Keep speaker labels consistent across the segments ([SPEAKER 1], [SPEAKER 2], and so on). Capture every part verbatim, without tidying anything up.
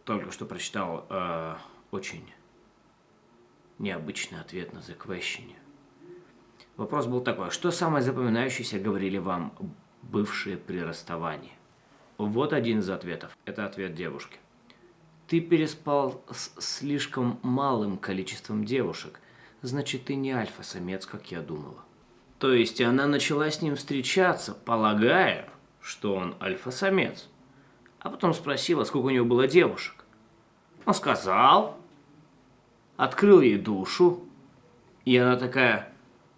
[SPEAKER 1] только что прочитал э, очень необычный ответ на The Question. Вопрос был такой: что самое запоминающееся говорили вам бывшие при расставании? Вот один из ответов. Это ответ девушки. Ты переспал с слишком малым количеством девушек. Значит, ты не альфа-самец, как я думала. То есть она начала с ним встречаться, полагая, что он альфа-самец. А потом спросила, сколько у него было девушек. Он сказал, открыл ей душу, и она такая: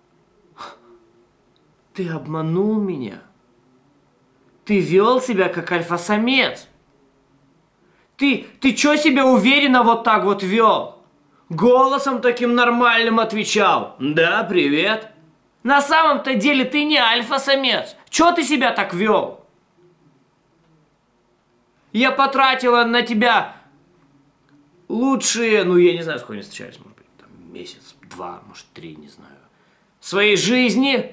[SPEAKER 1] ты обманул меня. Ты вел себя как альфа-самец. Ты, ты чё себя уверенно вот так вот вел? Голосом таким нормальным отвечал. Да, привет. На самом-то деле ты не альфа-самец. Чё ты себя так вел? Я потратила на тебя лучшие, ну я не знаю, сколько они встречались, может быть, там, месяц, два, может, три, не знаю, своей жизни.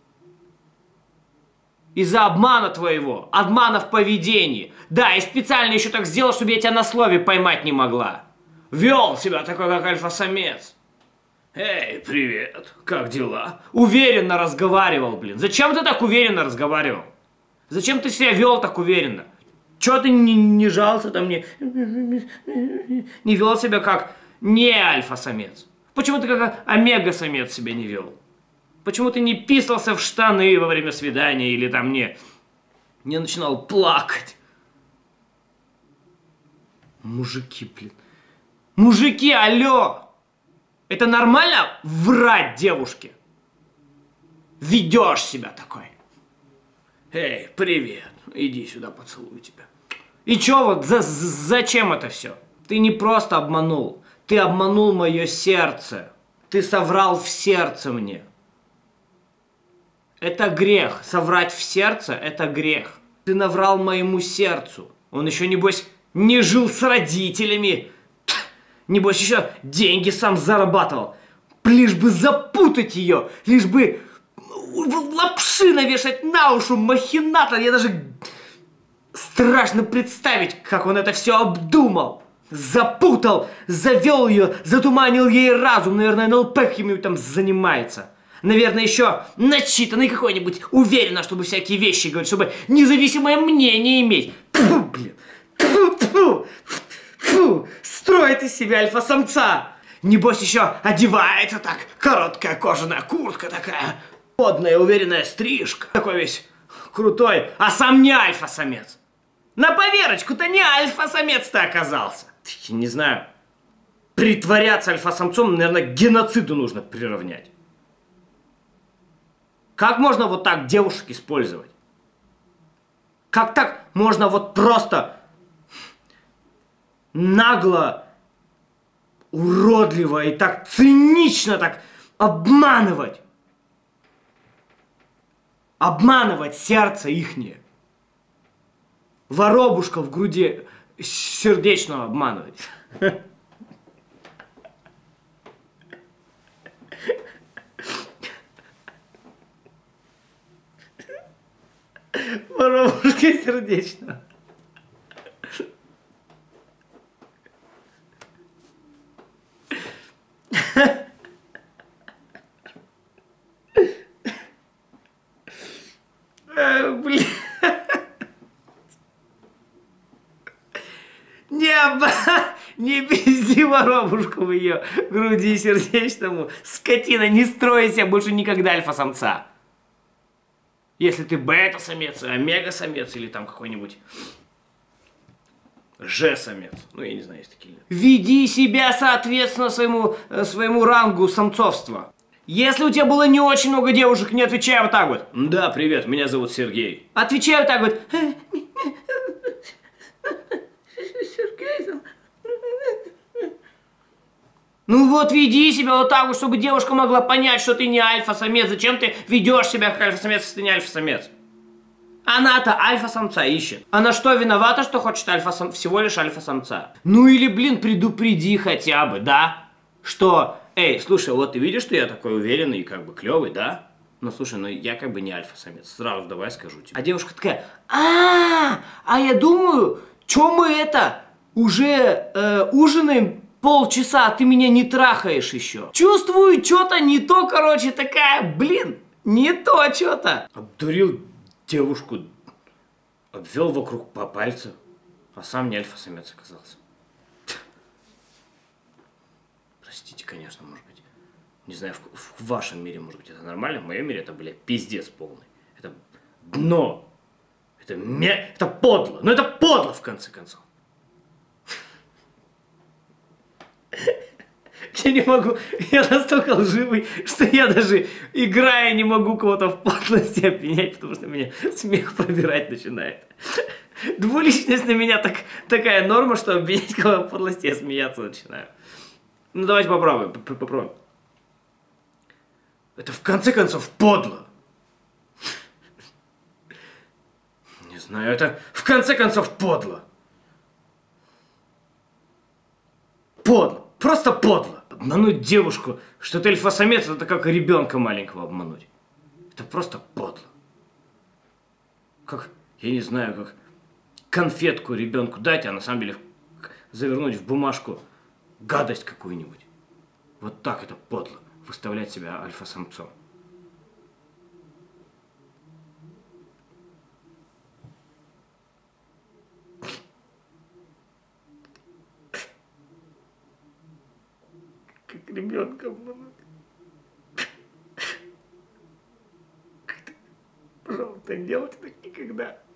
[SPEAKER 1] Из-за обмана твоего, обмана в поведении. Да, и специально еще так сделал, чтобы я тебя на слове поймать не могла. Вел себя такой, как альфа-самец. Эй, привет, как дела? Уверенно разговаривал, блин. Зачем ты так уверенно разговаривал? Зачем ты себя вел так уверенно? Чего ты не, не жался там, не, не вел себя как не альфа-самец? Почему ты как омега-самец себя не вел? Почему ты не писался в штаны во время свидания или там не, не начинал плакать? Мужики, блин. Мужики, алло! Это нормально врать девушке? Ведешь себя такой. Эй, привет. Иди сюда, поцелую тебя. И чё вот, за, зачем это все? Ты не просто обманул. Ты обманул мое сердце. Ты соврал в сердце мне. Это грех. Соврать в сердце – это грех. Ты наврал моему сердцу. Он еще, небось, не жил с родителями. Небось, еще деньги сам зарабатывал. Лишь бы запутать ее. Лишь бы лапши навешать на уши, махинатор. Я даже страшно представить, как он это все обдумал. Запутал, завел ее, затуманил ей разум. Наверное, эн эл пэ каким-нибудь там занимается. Наверное, еще начитанный какой-нибудь, уверенно, чтобы всякие вещи говорить, чтобы независимое мнение иметь. Фу, блин. Фу, фу, фу. Строит из себя альфа-самца. Небось еще одевается так, короткая кожаная куртка такая, модная, уверенная стрижка. Такой весь крутой, а сам не альфа-самец. На поверочку-то не альфа-самец-то оказался. Не знаю, притворяться альфа-самцом, наверное, к геноциду нужно приравнять. Как можно вот так девушек использовать? Как так можно вот просто нагло, уродливо и так цинично так обманывать? Обманывать сердце ихнее. Воробушка в груди сердечного обманывать. Воробушка сердечного. Блин. Не, оба... не пизди воробушку в ее груди сердечному. Скотина, не стройся больше никогда альфа-самца. Если ты бета-самец, омега-самец или там какой-нибудь же-самец. Ну, я не знаю, есть такие. Веди себя соответственно своему, своему рангу самцовства. Если у тебя было не очень много девушек, не отвечай вот так вот. Да, привет, меня зовут Сергей. Отвечай вот так вот. Сергей. Ну вот веди себя вот так вот, чтобы девушка могла понять, что ты не альфа-самец. Зачем ты ведешь себя как альфа-самец, если ты не альфа-самец? Она-то альфа-самца ищет. Она что, виновата, что хочет альфа-сам... всего лишь альфа-самца? Ну или, блин, предупреди хотя бы, да? Что, эй, слушай, вот ты видишь, что я такой уверенный и как бы клевый, да? Ну слушай, ну я как бы не альфа-самец. Сразу давай скажу тебе. А девушка такая: а, а я думаю, чё мы это... Уже э, ужинаем полчаса, а ты меня не трахаешь еще. Чувствую, что-то не то, короче, такая, блин, не то что-то. Обдурил девушку, обвел вокруг по пальцу, а сам не альфа-самец оказался. Простите, конечно, может быть. Не знаю, в, в вашем мире, может быть, это нормально. В моем мире это, бля, пиздец полный. Это дно. Это, мя... это подло. Но это подло, в конце концов. Я не могу, я настолько лживый, что я даже, играя, не могу кого-то в подлости обвинять, потому что меня смех пробирать начинает. Двуличность на меня так, такая норма, что обвинять кого-то в подлости, я смеяться начинаю. Ну давайте попробуем, попробуем. Это в конце концов подло. Не знаю, это в конце концов подло. Подло. Просто подло. Обмануть девушку, что ты альфа-самец, это как ребенка маленького обмануть. Это просто подло. Как, я не знаю, как конфетку ребенку дать, а на самом деле завернуть в бумажку гадость какую-нибудь. Вот так это подло. Выставлять себя альфа-самцом. Как ребенка обмануть. Пожалуйста, не делайте так никогда.